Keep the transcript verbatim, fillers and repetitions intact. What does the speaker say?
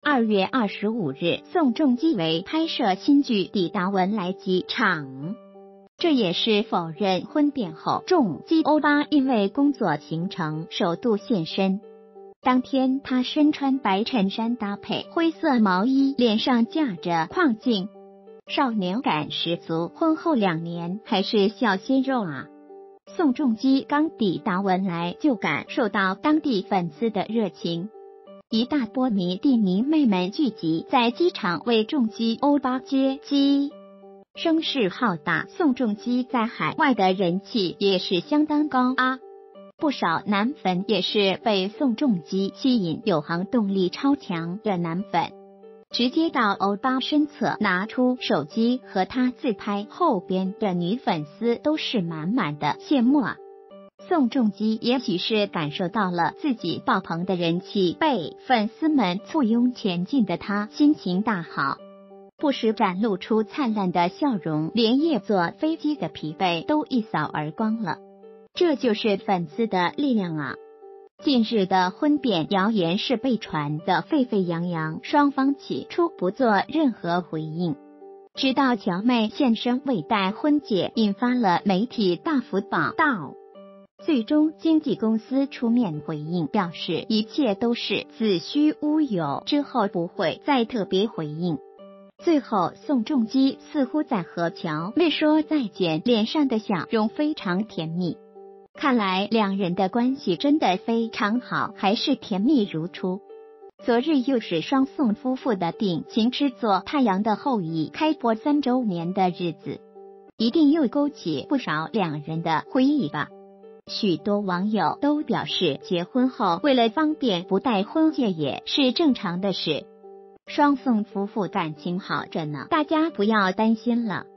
二月二十五日，宋仲基为拍摄新剧抵达文莱机场。这也是否认婚变后，仲基欧巴因为工作行程首度现身。当天，他身穿白衬衫搭配灰色毛衣，脸上架着框镜，少年感十足。婚后两年还是小鲜肉啊！宋仲基刚抵达文莱，就感受到当地粉丝的热情，一大波迷弟迷妹们聚集在机场为仲基欧巴接机，声势浩大。宋仲基在海外的人气也是相当高啊！不少男粉也是被宋仲基吸引，有行动力超强的男粉直接到欧巴身侧拿出手机和他自拍，后边的女粉丝都是满满的羡慕啊！宋仲基也许是感受到了自己爆棚的人气，被粉丝们簇拥前进的他心情大好，不时展露出灿烂的笑容，连夜坐飞机的疲惫都一扫而光了。这就是粉丝的力量啊！近日的婚变谣言是被传得沸沸扬扬，双方起初不做任何回应，直到乔妹现身为带婚戒，引发了媒体大幅报道。最终经纪公司出面回应，表示一切都是子虚乌有，之后不会再特别回应。最后宋仲基似乎在和乔妹说再见，脸上的笑容非常甜蜜。看来两人的关系真的非常好，还是甜蜜如初。昨日又是双宋夫妇的定情之作《太阳的后裔》开播三周年的日子，一定又勾起不少两人的回忆吧。许多网友都表示，结婚后为了方便不戴婚戒也是正常的事。双宋夫妇感情好着呢，大家不要担心了。